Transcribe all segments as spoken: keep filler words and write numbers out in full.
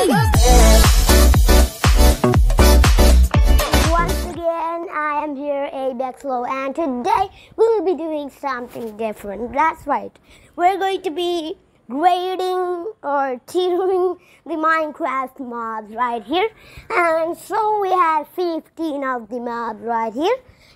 Once again, I am here, Abexlow, and today we will be doing something different. That's right. We're going to be grading or tiering the Minecraft mobs right here. And so we have fifteen of the mobs right here.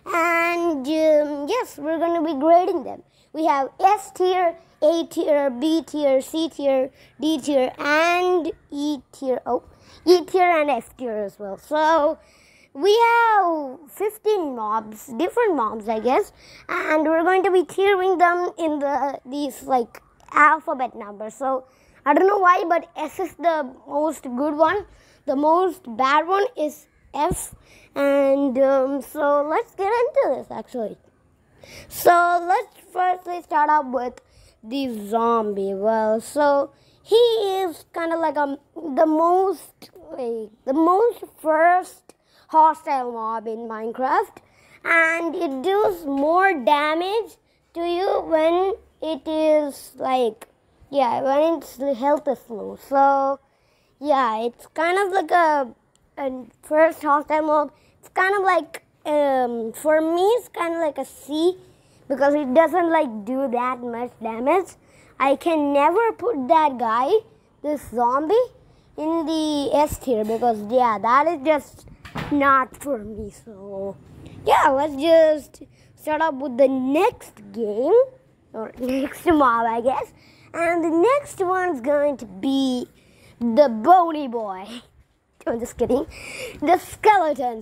And um, yes, we're going to be grading them. We have S tier, A tier, B tier, C tier, D tier, and E tier. Oh, E tier and F tier as well. So we have fifteen mobs, different mobs, I guess, and we're going to be tiering them in the these like alphabet numbers. So I don't know why, but S is the most good one. The most bad one is F, and um, so let's get into this actually. So let's firstly start out with the zombie. Well, so he is kind of like a the most like, the most first hostile mob in Minecraft, and it does more damage to you when it is like yeah when its health is low. So yeah, it's kind of like a, a first hostile mob. It's kind of like um, for me it's kind of like a C because it doesn't like do that much damage. I can never put that guy, this zombie, in the S tier because yeah, that is just not for me. So yeah, let's just start up with the next game or next mob, I guess. And the next one's going to be the bony boy. I'm just kidding. The skeleton.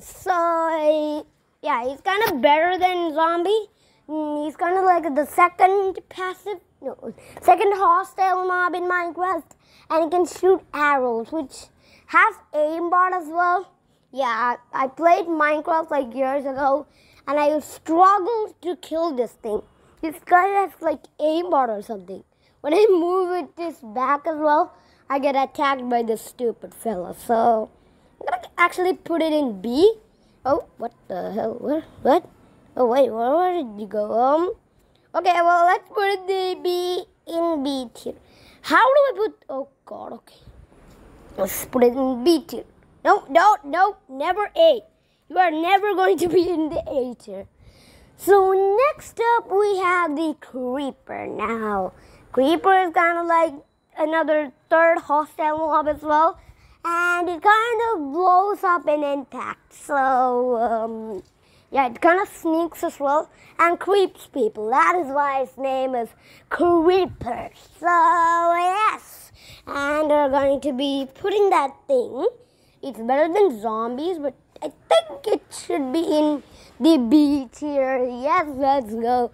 So yeah, he's kind of better than zombie. He's kind of like the second passive, no, second hostile mob in Minecraft, and he can shoot arrows, which has aimbot as well. Yeah, I played Minecraft like years ago, and I struggled to kill this thing. This guy has like aimbot or something. When I move it this back as well, I get attacked by this stupid fella. So I'm gonna actually put it in B. Oh, what the hell? Where? What? Oh wait, where, where did you go? Um. Okay, well let's put it the B in B tier. How do I put? Oh God. Okay. Let's put it in B tier. No, no, no, never A. You are never going to be in the A tier. So next up we have the creeper. Now, creeper is kind of like another third hostile mob as well, and it kind of blows up in impact. So um, yeah, it kind of sneaks as well and creeps people. That is why its name is Creeper. So yes, and we're going to be putting that thing. It's better than zombies, but I think it should be in the B tier. Yes, let's go.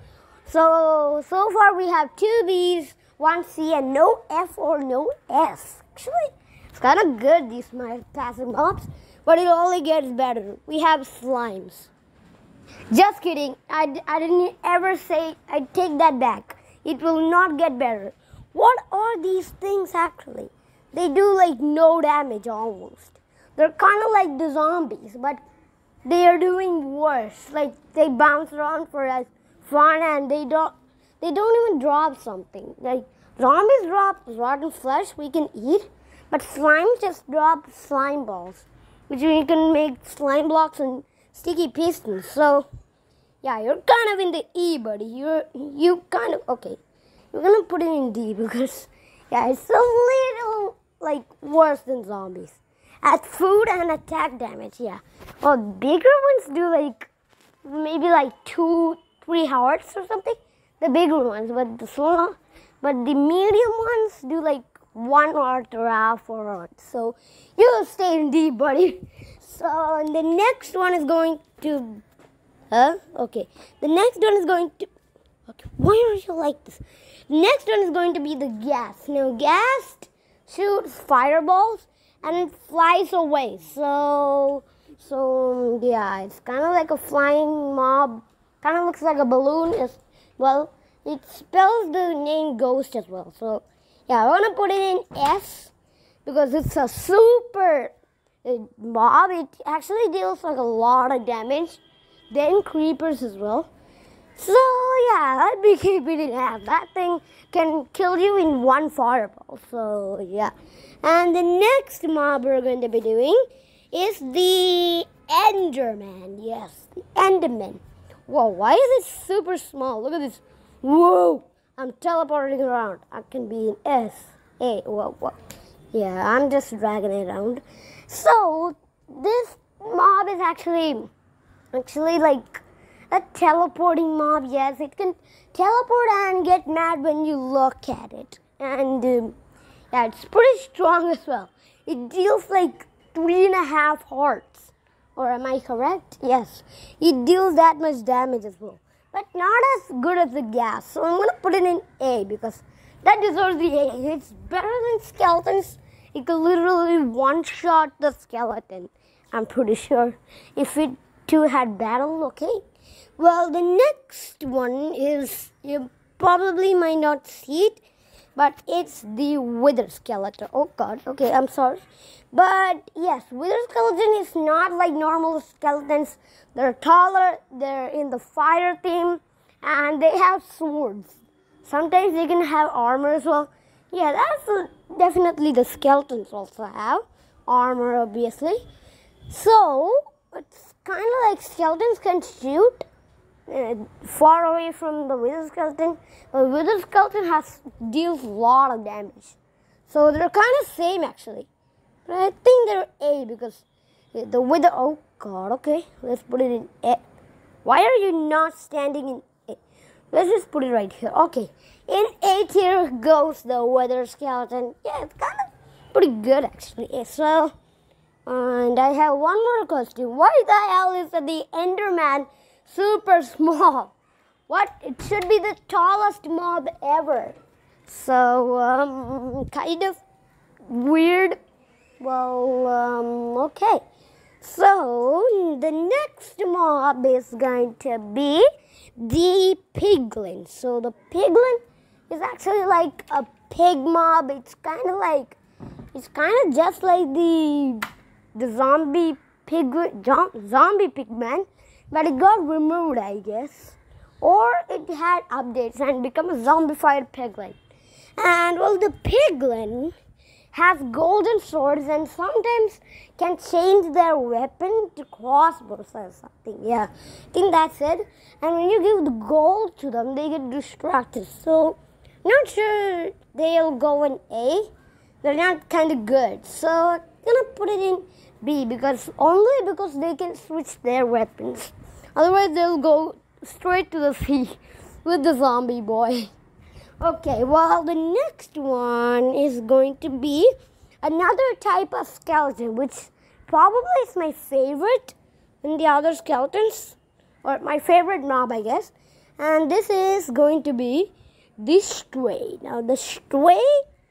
So, so far we have two Bs, one C, and no F or no S. Actually, it's kind of good, these my passive mobs, but it only gets better. We have slimes. Just kidding. I, I didn't ever say, I take that back. It will not get better. What are these things actually? They do like no damage almost. They're kind of like the zombies, but they are doing worse. Like they bounce around for us fun, and they don't. They don't even drop something. Like zombies drop rotten flesh we can eat, but slimes just drop slime balls, which we can make slime blocks and sticky pistons. So yeah, you're kind of in the E, buddy. You're you kind of okay. You're gonna put it in D because yeah, it's a little like worse than zombies. At food and attack damage, yeah. Well, bigger ones do like maybe like two, three hearts or something. The bigger ones, but the small, but the medium ones do like one heart or half or heart. So you stay in D, buddy. So and the next one is going to, huh? Okay. The next one is going to. Okay. Why are you like this? The next one is going to be the gas. Now, gas shoots fireballs and it flies away. So, so yeah, it's kind of like a flying mob. Kind of looks like a balloon. As well, it spells the name Ghost as well. So, yeah, I want to put it in S because it's a super uh, mob. It actually deals like a lot of damage. Then creepers as well. So yeah, let me keep it in half. That thing can kill you in one fireball. So yeah. And the next mob we're going to be doing is the Enderman. Yes, the Enderman. Whoa, why is it super small? Look at this. Whoa, I'm teleporting around. I can be in S. A. Whoa, whoa. Yeah, I'm just dragging it around. So this mob is actually, actually like a teleporting mob. Yes, it can teleport and get mad when you look at it. And um, yeah, it's pretty strong as well. It deals like three and a half hearts. Or am I correct? Yes, it deals that much damage as well. But not as good as the gas. So I'm going to put it in A because that deserves the A. It's better than skeletons. It can literally one-shot the skeleton. I'm pretty sure. If it too had battle, okay. Well, the next one is, you probably might not see it, but it's the Wither Skeleton. Oh God, okay, I'm sorry. But yes, Wither Skeleton is not like normal skeletons. They're taller, they're in the fire theme, and they have swords. Sometimes they can have armor as well. Yeah, that's uh, definitely the skeletons also have armor, obviously. So, it's kind of like skeletons can shoot uh, far away from the Wither Skeleton. But Wither Skeleton has deals a lot of damage. So, they're kind of same actually. But I think they're A because the Wither... Oh God, okay. Let's put it in A. Why are you not standing in A? Let's just put it right here. Okay. In A tier goes the Wither Skeleton. Yeah, it's kind of pretty good actually. So, and I have one more question. Why the hell is the Enderman super small? What? It should be the tallest mob ever. So, um, kind of weird. Well, um, okay. So, the next mob is going to be the Piglin. So, the Piglin is actually like a pig mob. It's kind of like, it's kind of just like the, the zombie pig, zombie pigman, but it got removed, I guess. Or it had updates and become a zombified Piglin. And, well, the Piglin has golden swords and sometimes can change their weapon to crossbows or something. Yeah, I think that's it. And when you give the gold to them, they get distracted. So, not sure they'll go in A. They're not kind of good. So, I'm gonna put it in B because only because they can switch their weapons. Otherwise, they'll go straight to the C with the zombie boy. Okay, well, the next one is going to be another type of skeleton, which probably is my favorite in the other skeletons, or my favorite mob, I guess. And this is going to be the Stray. Now, the Stray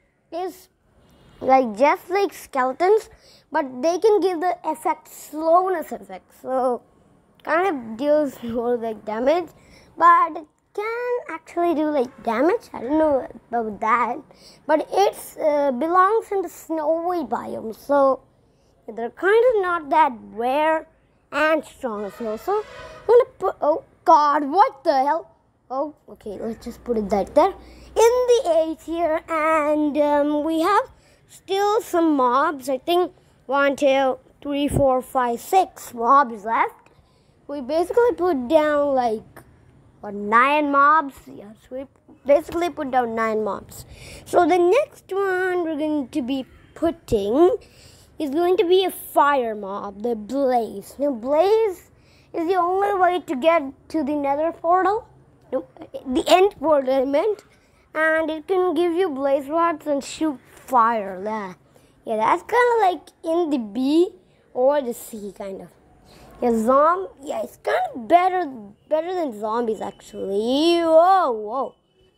is like just like skeletons, but they can give the effect slowness effect. So, kind of deals more like damage, but it can actually do like damage. I don't know about that, but it uh, belongs in the snowy biome, so they're kind of not that rare and strong as well. So I'm gonna put, oh God, what the hell? Oh, okay, let's just put it right there in the A tier, and um, we have still some mobs. I think one, two, three, four, five, six mobs left. We basically put down like or nine mobs. Yes, we basically put down nine mobs. So the next one we're going to be putting is going to be a fire mob, the Blaze. Now, Blaze is the only way to get to the Nether portal, no, the end portal I meant, and it can give you blaze rods and shoot fire. Yeah, yeah, that's kind of like in the B or the C kind of. Yeah, zom. Yeah, it's kind of better, better than zombies actually. Whoa, whoa!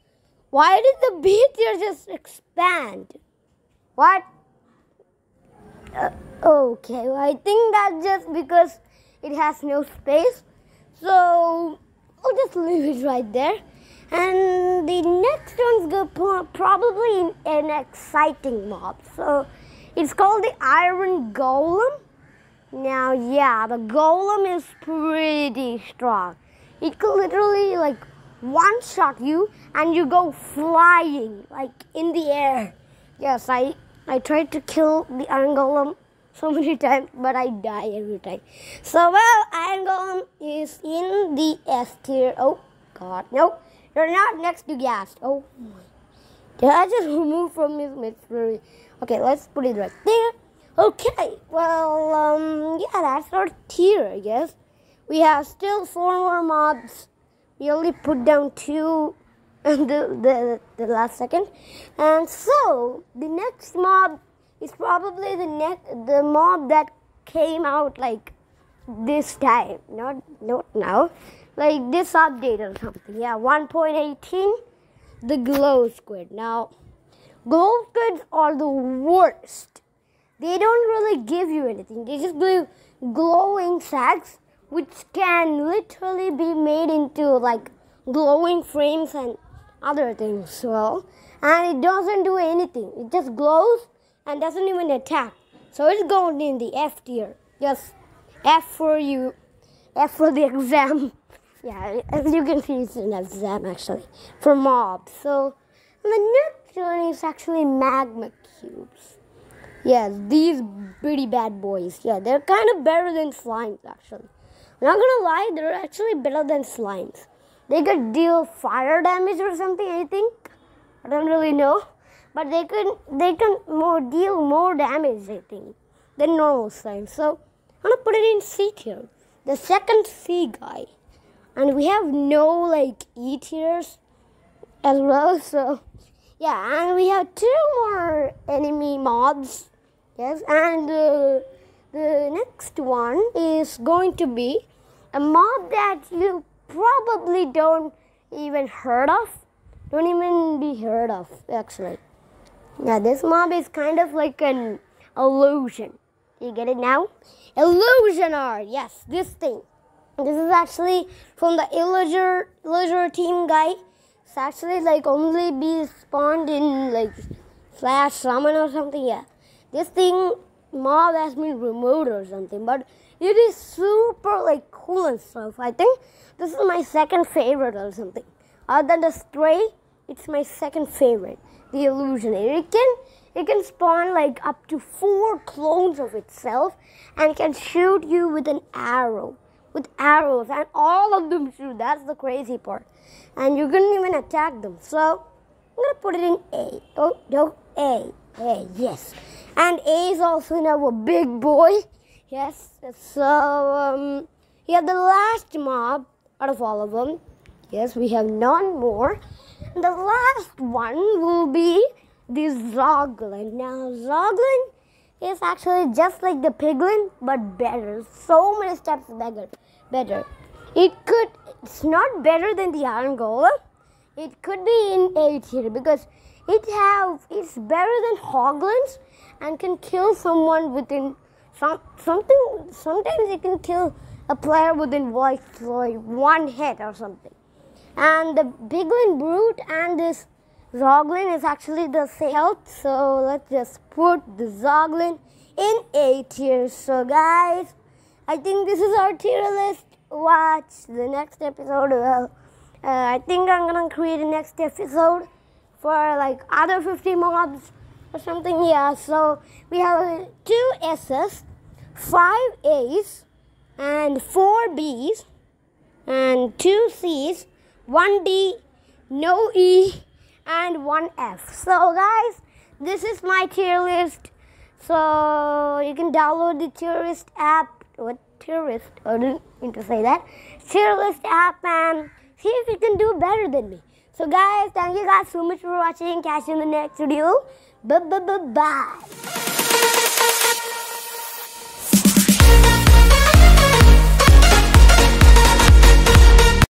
Why did the B tier just expand? What? Uh, okay, well, I think that's just because it has no space. So I'll just leave it right there. And the next one's go probably an exciting mob. So it's called the Iron Golem. Now, yeah, the golem is pretty strong. it could literally like one shot you and you go flying like in the air. Yes, I I tried to kill the Iron Golem so many times, but I die every time. So well, Iron Golem is in the S tier. Oh God, no, you're not next to Ghast. Oh my. Did I just remove from his mystery? Okay, let's put it right there. Okay, well, um, yeah, that's our tier, I guess. We have still four more mobs. We only put down two in the, the, the last second. And so, the next mob is probably the next, the mob that came out, like, this time. Not, not now. Like, this update or something. Yeah, one point eighteen. The glow squid. Now, glow squids are the worst. They don't really give you anything. They just give glowing sacks, which can literally be made into like glowing frames and other things. Well, and it doesn't do anything. It just glows and doesn't even attack. So it's going in the F tier. Just F for you. F for the exam. Yeah, as you can see, it's an exam actually for mobs. So the next one is actually magma cubes. Yes, these pretty bad boys. Yeah, they're kind of better than slimes actually. I'm not gonna lie, they're actually better than slimes. They could deal fire damage or something, I think. I don't really know, but they could they can more deal more damage, I think, than normal slimes. So I'm gonna put it in C tier, the second C guy. And we have no like E tiers as well, so yeah. And we have two more enemy mobs, yes. And uh, the next one is going to be a mob that you probably don't even heard of, don't even be heard of actually. Yeah, this mob is kind of like an illusion. You get it now? Illusionar. Yes, this thing. This is actually from the Illager, Illager team guy. It's actually like only be spawned in like slash summon or something. Yeah, this thing mob has been removed or something, but it is super like cool and stuff. I think this is my second favorite or something. Other than the Stray, it's my second favorite. The Illusionator. It can it can spawn like up to four clones of itself and can shoot you with an arrow. With arrows, and all of them shoot. That's the crazy part. And you couldn't even attack them. So I'm gonna put it in A. Oh no, A. A, yes. And A is also now a big boy. Yes. So um we have the last mob out of all of them. Yes, we have none more. And the last one will be the Zoglin. Now Zoglin is actually just like the Piglin, but better. So many steps better. Better. It could. It's not better than the Iron Golem. It could be in A tier because it have. It's better than Hoglins and can kill someone within some something. Sometimes it can kill a player within like, like one hit or something. And the Piglin Brute and this Zoglin is actually the same health, so let's just put the Zoglin in A tier. So guys, I think this is our tier list. Watch the next episode. Well, uh, I think I'm gonna create a next episode for like other fifty mobs or something. Yeah, so we have two S's, five A's, and four B's, and two C's, one D, no E, and one F. So guys, this is my tier list. So you can download the tier list app. What tier list? I didn't mean to say that. Tier list app and see if you can do better than me. So guys, thank you guys so much for watching. Catch you in the next video. Bye bye bye bye.